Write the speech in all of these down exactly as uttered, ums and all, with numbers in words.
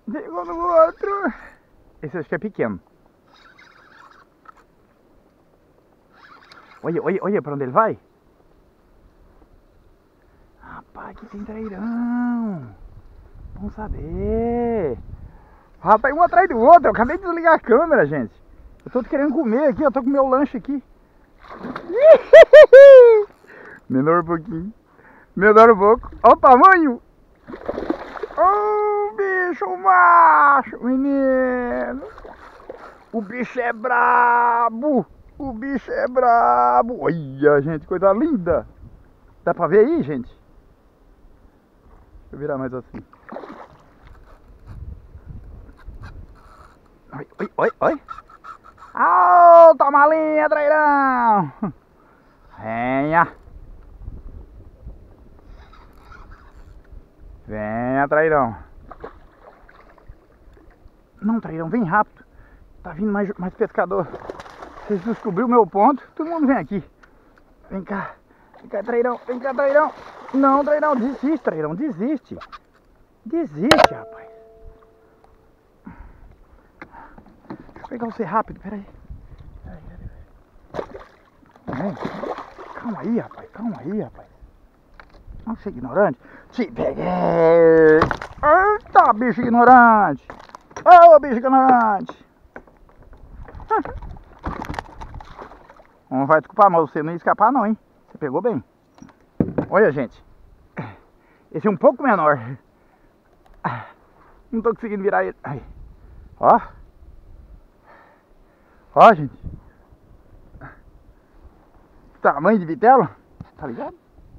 Chegou no outro. Esse acho que é pequeno. Olha, olha, olha pra onde ele vai. Rapaz, aqui tem trairão. Vamos saber. Rapaz, um atrás do outro. Eu acabei de desligar a câmera, gente. Eu tô querendo comer aqui, eu tô com meu lanche aqui. Menor um pouquinho. Menor um pouco. Olha o tamanho. Oh, bicho macho, menino. O bicho é brabo. O bicho é brabo. Olha, gente, coisa linda. Dá pra ver aí, gente? Deixa eu virar mais assim. Oi, oi, oi, oi. Ô, toma linha, trairão. Venha. Venha, trairão. Não, trairão, vem rápido. Tá vindo mais, mais pescador. Vocês descobriram o meu ponto, todo mundo vem aqui. Vem cá. Vem cá, trairão. Vem cá, trairão. Não, trairão, desiste, trairão, desiste. Desiste, rapaz. Deixa eu pegar você rápido, peraí. Peraí, peraí. Calma aí, rapaz, calma aí, rapaz. Não ser ignorante. Te peguei. Eita, bicho ignorante. Ô, oh, bicho ignorante. Não vai desculpar, mas você não ia escapar não, hein? Você pegou bem. Olha, gente. Esse é um pouco menor. Não tô conseguindo virar ele. Ó. Ó, gente. Tamanho de vitelo. Tá ligado?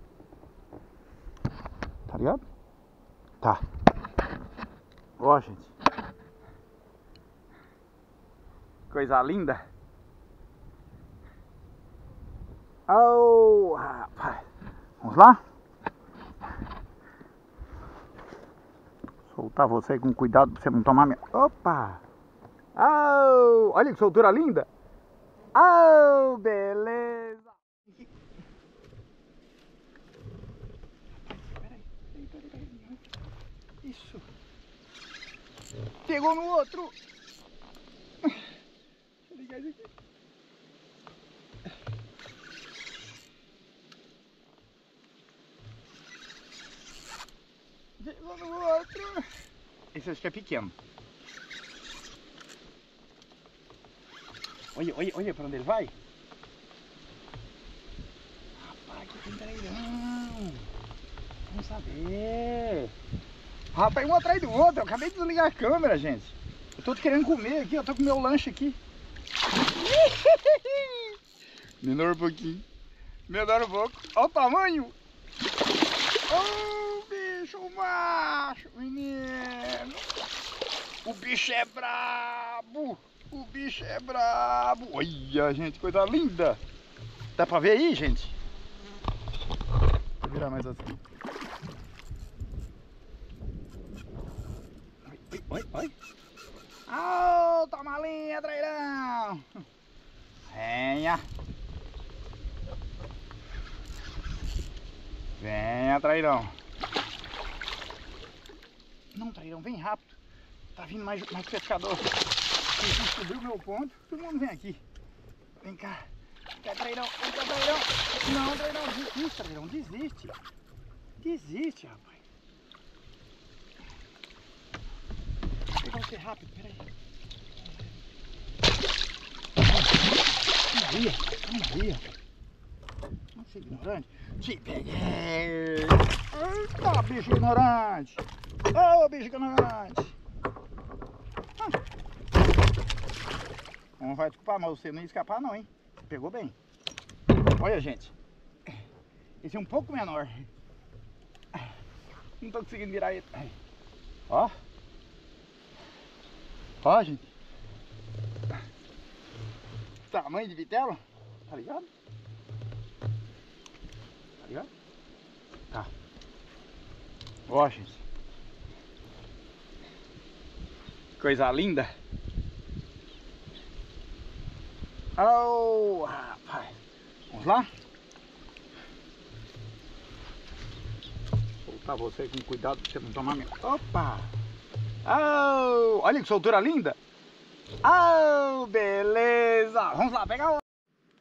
Tá ligado? Tá. Ó, gente. Coisa linda. Oh, rapaz. Vamos lá? Soltar você com cuidado pra você não tomar minha... Opa! Oh, olha que soltura linda! Oh, beleza! Peraí, peraí, peraí, peraí. Isso! Pegou no outro! Deixa eu ligar isso aqui. Chegou no outro. Esse acho que é pequeno. Olha, olha, olha pra onde ele vai. Rapaz, aqui tem trairão. Vamos saber. Rapaz, um atrás do outro. Eu acabei de desligar a câmera, gente. Eu tô querendo comer aqui, eu tô com meu lanche aqui. Menor um pouquinho. Menor um pouco. Olha o tamanho. Oh, bicho macho, menino. O bicho é brabo. O bicho é brabo. Olha, gente, coisa linda. Dá pra ver aí, gente? Vou virar mais assim. Oi, oi, oi. Ô, toma linha, trairão. Venha. Venha, trairão. Não, trairão, vem rápido. Tá vindo mais, mais pescador. Vocês descobriram o meu ponto, todo mundo vem aqui. Vem cá. Vem cá, trairão. Vem cá, trairão. Não, trairão, desiste, trairão, desiste. Desiste, rapaz. Vou pegar você rápido, peraí. Calma aí, calma aí, rapaz. Não ser ignorante. Te peguei. Eita, bicho ignorante. Ô, oh, bicho ignorante. Não vai desculpar, mas você não ia escapar não, hein? Pegou bem. Olha, gente. Esse é um pouco menor. Não tô conseguindo virar ele. Ó. Ó, gente. Tamanho de vitelo. Tá ligado? Tá ligado? Tá. Ó, gente. Coisa linda. Oh, rapaz. Vamos lá? Soltar você com cuidado pra você não tomar minha... Opa! Oh, olha que soltura linda. Oh, beleza. Vamos lá, pegar o...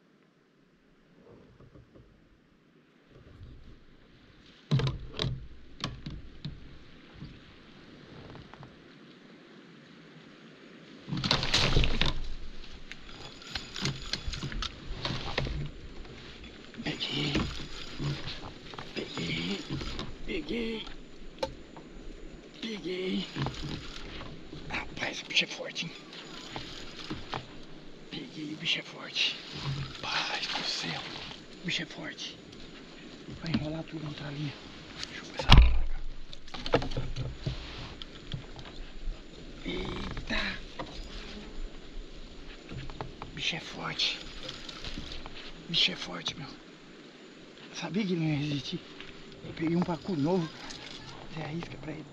Peguei. Peguei. Peguei. Peguei. Rapaz, o bicho é forte, hein? Peguei, o bicho é forte. Pai do céu. O bicho é forte. Vai enrolar tudo na outra linha. Deixa eu começar a rolar, cara. Eita. O bicho é forte. O bicho é forte, meu. Sabia que ele não ia resistir. Eu peguei um pacu novo. Você arrisca pra ele.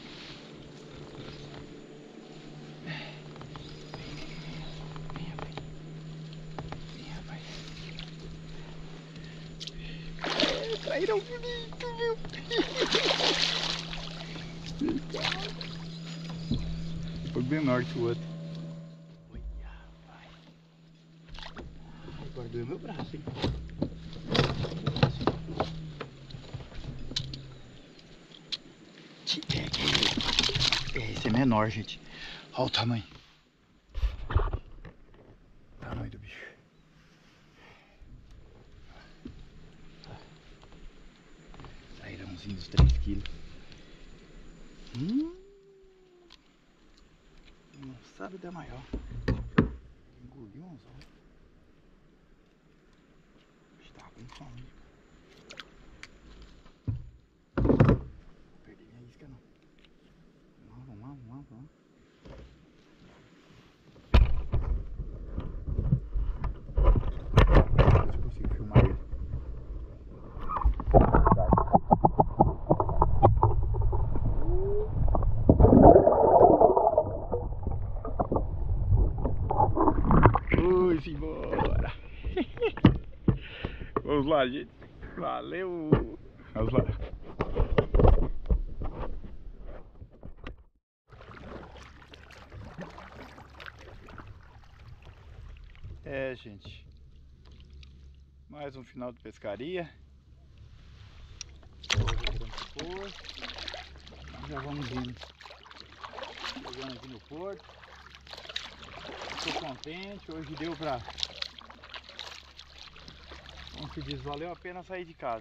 Vem, rapaz. Vem, rapaz. É, trairão bonito, meu. Foi menor que o outro. Olha, rapaz. Agora doeu meu braço, hein. Esse é menor, gente. Olha o tamanho. O tamanho do bicho. Sairãozinho dos três quilos. Hum. Não sabe da maior. Engoliu um anzol. Está com fome. Não perdi minha isca, não. Vamos lá, vamos lá, vamos lá. Não sei se eu consigo filmar ele. Vamos embora. Vamos lá, gente. Valeu. Vamos lá. É, gente. Mais um final de pescaria. Já vamos indo. Chegando aqui no porto. Estou contente. Hoje deu pra... Como se diz, valeu a pena sair de casa.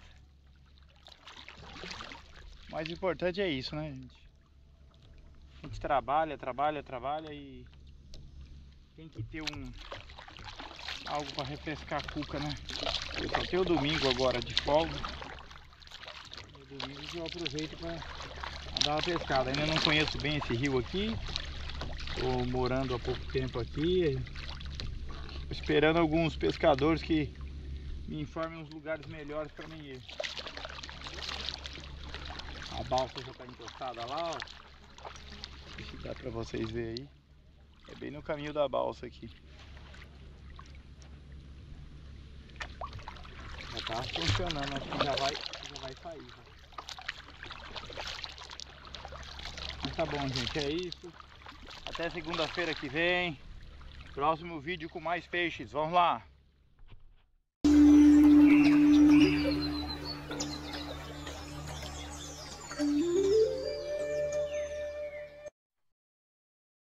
O mais importante é isso, né, gente? A gente trabalha, trabalha, trabalha e tem que ter um algo para refrescar a cuca, né? Eu só tenho o domingo agora de folga. O domingo que eu aproveito para dar uma pescada. Ainda não conheço bem esse rio aqui. Estou morando há pouco tempo aqui. Esperando alguns pescadores que me informem uns lugares melhores para mim ir. A balsa já está encostada lá, ó. Deixa eu dar para vocês verem aí. É bem no caminho da balsa aqui. Já tá funcionando, acho que já vai, já vai sair. Já. Mas tá bom, gente, é isso. Até segunda-feira que vem. Próximo vídeo com mais peixes. Vamos lá!